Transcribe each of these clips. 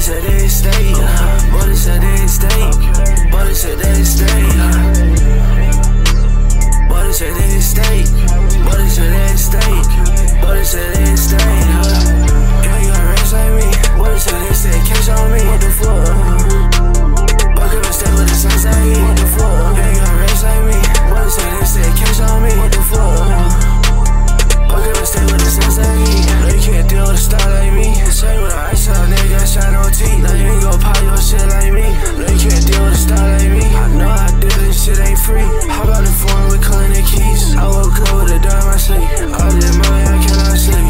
said they stay. Buddy said they stay. Buddy said they stay. Buddy said they stay. Buddy said they stay. Buddy said they stay. Yeah, you got rest like me. Buddy said they stay. Cash on me. What the fuck? Buddy said stay with the sunset. What the fuck? Yeah, you got rest like me. Buddy said they stay. Cash on me. What the fuck? Buddy stay with the sunset. They can't deal with a star like me. Say with an ice out, nigga, got shot on teeth. Now you ain't gon' pop your shit like me. They can't deal with a star like me. I know I did this shit ain't free. How about the phone with clinic keys? I woke up with a dime in my sleep. All this money I cannot sleep.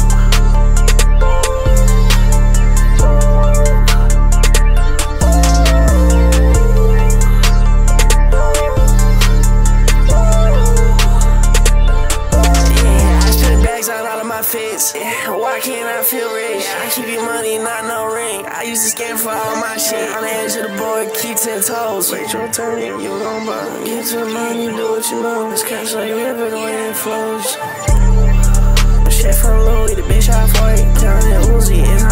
Why can't I feel rich? I keep your money, not no ring. I used to scam for all my shit. On the edge of the board, keep 10 toes. Wait your turn, you gon' burn. Get to the money, do what you know. This cash like a river, the way it flows. Shit from Louis, the bitch I fight. Counting Uzi,